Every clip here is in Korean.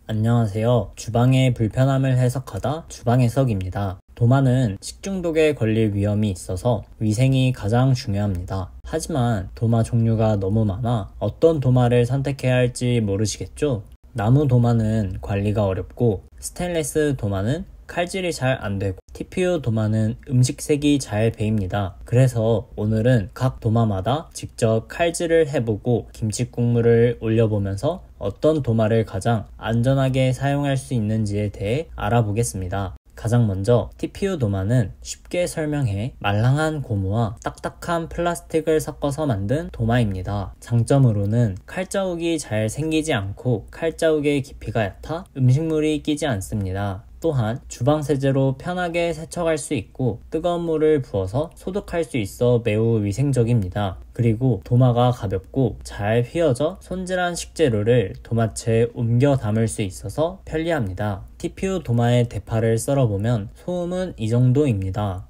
안녕하세요. 주방의 불편함을 해석하다 주방해석입니다. 도마는 식중독에 걸릴 위험이 있어서 위생이 가장 중요합니다. 하지만 도마 종류가 너무 많아 어떤 도마를 선택해야 할지 모르시겠죠? 나무 도마는 관리가 어렵고, 스테인리스 도마는 칼질이 잘 안되고, TPU 도마는 음식색이 잘 배입니다. 그래서 오늘은 각 도마마다 직접 칼질을 해보고 김치 국물을 올려보면서 어떤 도마를 가장 안전하게 사용할 수 있는지에 대해 알아보겠습니다. 가장 먼저 TPU 도마는 쉽게 설명해 말랑한 고무와 딱딱한 플라스틱을 섞어서 만든 도마입니다. 장점으로는 칼자국이 잘 생기지 않고 칼자국의 깊이가 얕아 음식물이 끼지 않습니다. 또한 주방 세제로 편하게 세척할 수 있고 뜨거운 물을 부어서 소독할 수 있어 매우 위생적입니다. 그리고 도마가 가볍고 잘 휘어져 손질한 식재료를 도마채에 옮겨 담을 수 있어서 편리합니다. TPU 도마의 대파를 썰어보면 소음은 이 정도입니다.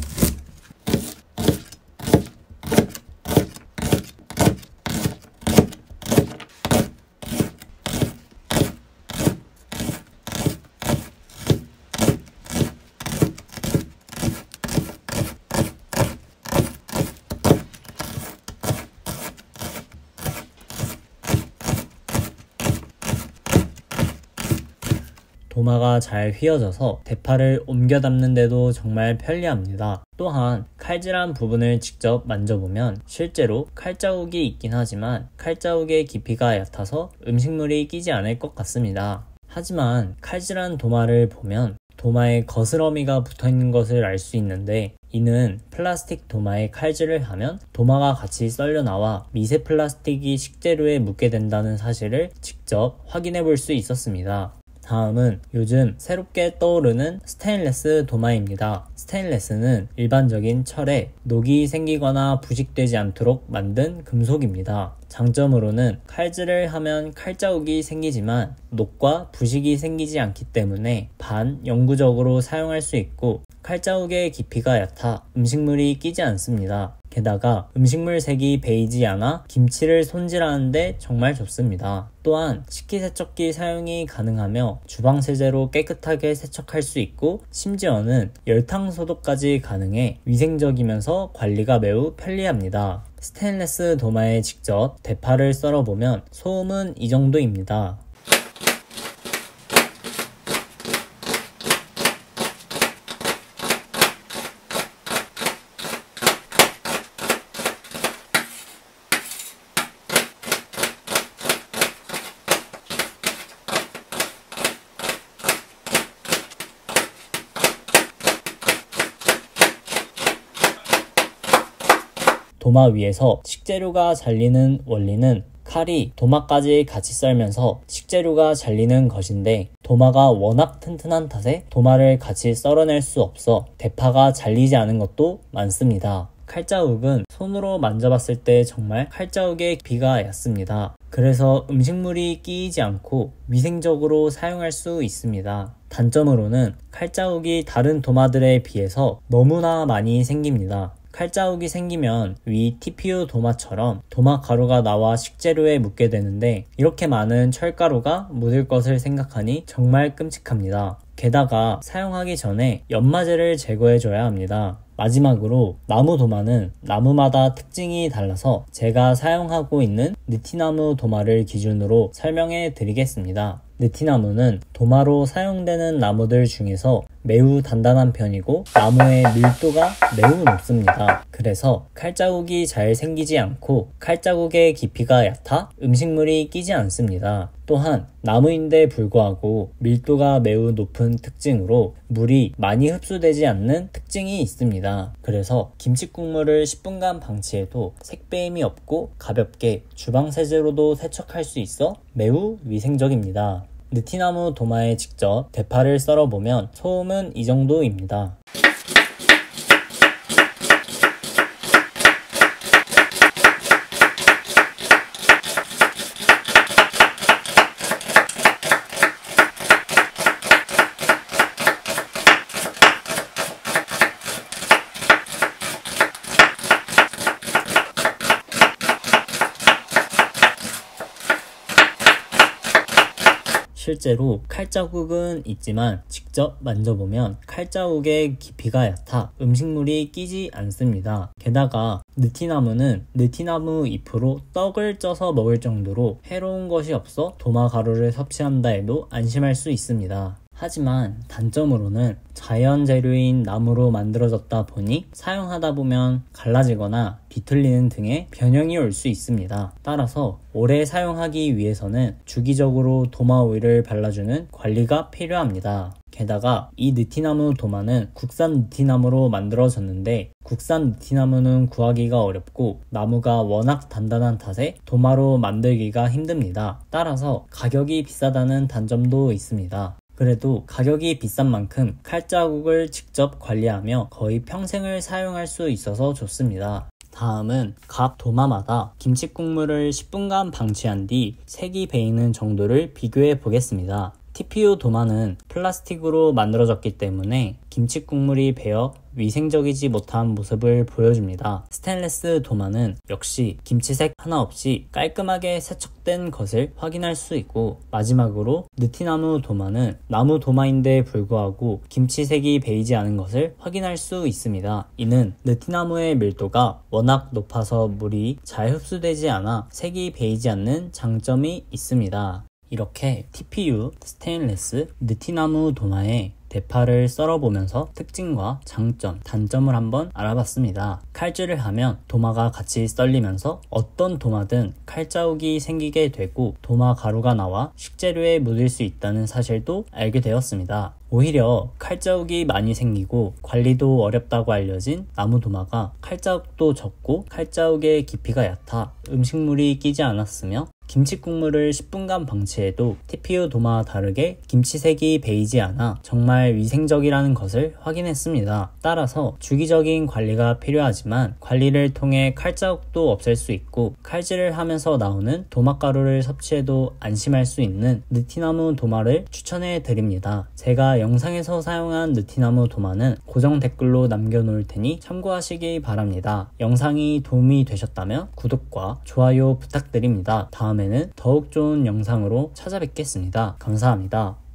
도마가 잘 휘어져서 대파를 옮겨 담는데도 정말 편리합니다. 또한 칼질한 부분을 직접 만져보면 실제로 칼자국이 있긴 하지만 칼자국의 깊이가 얕아서 음식물이 끼지 않을 것 같습니다. 하지만 칼질한 도마를 보면 도마에 거스러미가 붙어있는 것을 알 수 있는데, 이는 플라스틱 도마에 칼질을 하면 도마가 같이 썰려 나와 미세 플라스틱이 식재료에 묻게 된다는 사실을 직접 확인해 볼 수 있었습니다. 다음은 요즘 새롭게 떠오르는 스테인리스 도마입니다. 스테인리스는 일반적인 철에 녹이 생기거나 부식되지 않도록 만든 금속입니다. 장점으로는 칼질을 하면 칼자국이 생기지만 녹과 부식이 생기지 않기 때문에 반영구적으로 사용할 수 있고, 칼자국의 깊이가 얕아 음식물이 끼지 않습니다. 게다가 음식물 색이 베이지 않아 김치를 손질하는데 정말 좋습니다. 또한 식기세척기 사용이 가능하며 주방 세제로 깨끗하게 세척할 수 있고, 심지어는 열탕 소독까지 가능해 위생적이면서 관리가 매우 편리합니다. 스테인리스 도마에 직접 대파를 썰어보면 소음은 이 정도입니다. 도마 위에서 식재료가 잘리는 원리는 칼이 도마까지 같이 썰면서 식재료가 잘리는 것인데, 도마가 워낙 튼튼한 탓에 도마를 같이 썰어낼 수 없어 대파가 잘리지 않은 것도 많습니다. 칼자국은 손으로 만져봤을 때 정말 칼자국의 깊이가 얕습니다. 그래서 음식물이 끼이지 않고 위생적으로 사용할 수 있습니다. 단점으로는 칼자국이 다른 도마들에 비해서 너무나 많이 생깁니다. 칼자국이 생기면 위 TPU 도마처럼 도마 가루가 나와 식재료에 묻게 되는데, 이렇게 많은 철가루가 묻을 것을 생각하니 정말 끔찍합니다. 게다가 사용하기 전에 연마제를 제거해줘야 합니다. 마지막으로 나무 도마는 나무마다 특징이 달라서 제가 사용하고 있는 느티나무 도마를 기준으로 설명해 드리겠습니다. 느티나무는 도마로 사용되는 나무들 중에서 매우 단단한 편이고 나무의 밀도가 매우 높습니다. 그래서 칼자국이 잘 생기지 않고 칼자국의 깊이가 얕아 음식물이 끼지 않습니다. 또한 나무인데 불구하고 밀도가 매우 높은 특징으로 물이 많이 흡수되지 않는 특징이 있습니다. 그래서 김치 국물을 10분간 방치해도 색배임이 없고 가볍게 주방 세제로도 세척할 수 있어 매우 위생적입니다. 느티나무 도마에 직접 대파를 썰어보면 소음은 이 정도입니다. 실제로 칼자국은 있지만 직접 만져보면 칼자국의 깊이가 얕아 음식물이 끼지 않습니다. 게다가 느티나무는 느티나무 잎으로 떡을 쪄서 먹을 정도로 해로운 것이 없어 도마 가루를 섭취한다 해도 안심할 수 있습니다. 하지만 단점으로는 자연 재료인 나무로 만들어졌다 보니 사용하다 보면 갈라지거나 비틀리는 등의 변형이 올 수 있습니다. 따라서 오래 사용하기 위해서는 주기적으로 도마 오일을 발라주는 관리가 필요합니다. 게다가 이 느티나무 도마는 국산 느티나무로 만들어졌는데 국산 느티나무는 구하기가 어렵고 나무가 워낙 단단한 탓에 도마로 만들기가 힘듭니다. 따라서 가격이 비싸다는 단점도 있습니다. 그래도 가격이 비싼 만큼 칼자국을 직접 관리하며 거의 평생을 사용할 수 있어서 좋습니다. 다음은 각 도마마다 김치 국물을 10분간 방치한 뒤 색이 배이는 정도를 비교해 보겠습니다. TPU 도마는 플라스틱으로 만들어졌기 때문에 김치 국물이 배어 위생적이지 못한 모습을 보여줍니다. 스테인리스 도마는 역시 김치색 하나 없이 깔끔하게 세척된 것을 확인할 수 있고, 마지막으로 느티나무 도마는 나무 도마인데 불구하고 김치색이 배이지 않은 것을 확인할 수 있습니다. 이는 느티나무의 밀도가 워낙 높아서 물이 잘 흡수되지 않아 색이 배이지 않는 장점이 있습니다. 이렇게 TPU, 스테인리스, 느티나무 도마의 대파를 썰어보면서 특징과 장점, 단점을 한번 알아봤습니다. 칼질을 하면 도마가 같이 썰리면서 어떤 도마든 칼자국이 생기게 되고 도마 가루가 나와 식재료에 묻을 수 있다는 사실도 알게 되었습니다. 오히려 칼자국이 많이 생기고 관리도 어렵다고 알려진 나무 도마가 칼자국도 적고 칼자국의 깊이가 얕아 음식물이 끼지 않았으며 김치 국물을 10분간 방치해도 TPU 도마와 다르게 김치색이 배이지 않아 정말 위생적이라는 것을 확인했습니다. 따라서 주기적인 관리가 필요하지만 관리를 통해 칼자국도 없앨 수 있고 칼질을 하면서 나오는 도마가루를 섭취해도 안심할 수 있는 느티나무 도마를 추천해 드립니다. 제가 영상에서 사용한 느티나무 도마는 고정 댓글로 남겨놓을 테니 참고하시기 바랍니다. 영상이 도움이 되셨다면 구독과 좋아요 부탁드립니다. 다음에는 더욱 좋은 영상으로 찾아뵙겠습니다. 감사합니다.